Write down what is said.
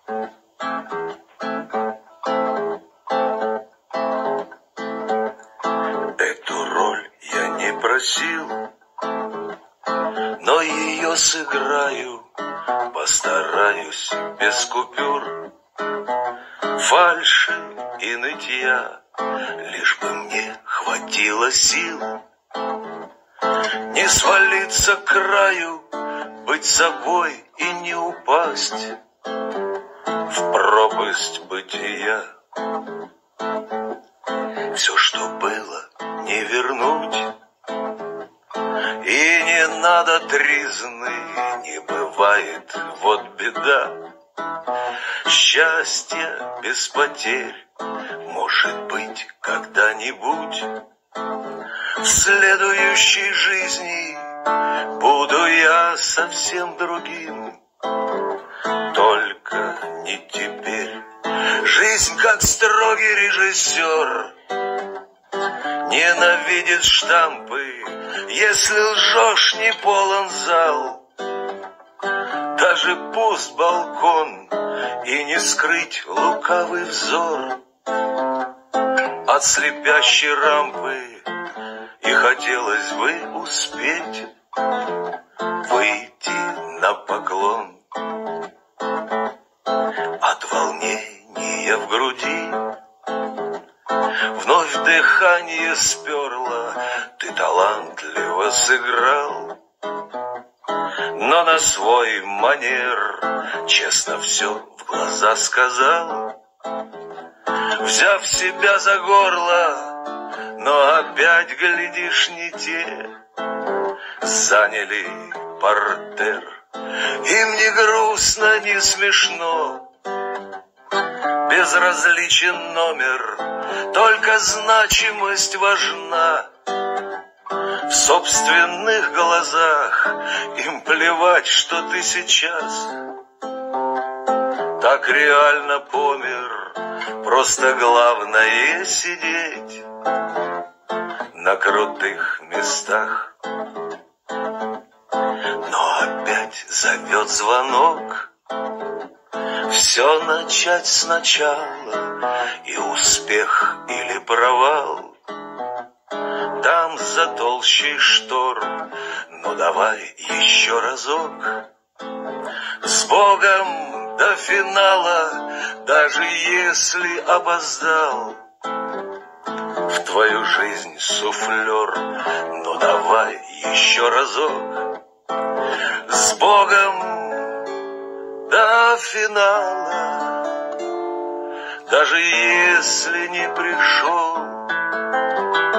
Эту роль я не просил, но ее сыграю, постараюсь без купюр, фальши и нытья, лишь бы мне хватило сил не свалиться к краю, быть собой и не упасть в пропасть бытия. Все, что было, не вернуть, и не надо тризны, не бывает, вот беда. Счастье без потерь, может быть, когда-нибудь в следующей жизни буду я совсем другим, только не теперь. Жизнь, как строгий режиссер, ненавидит штампы, если лжешь, не полон зал. Даже пуст балкон, и не скрыть лукавый взор от слепящей рампы. И хотелось бы успеть выйти на поклон. От волнения в груди вновь дыхание сперло. Ты талантливо сыграл, но на свой манер честно все в глаза сказал, взяв себя за горло, но опять, глядишь, не те заняли партер. Им не грустно, не смешно, безразличен номер, только значимость важна. В собственных глазах им плевать, что ты сейчас так реально помер. Просто главное сидеть на крутых местах. Но опять зовет звонок, все начать сначала, и успех или провал там за толщей штор. Ну давай еще разок, с Богом до финала, даже если опоздал в твою жизнь суфлер. Ну давай еще разок, с Богом до финала, даже если не пришел.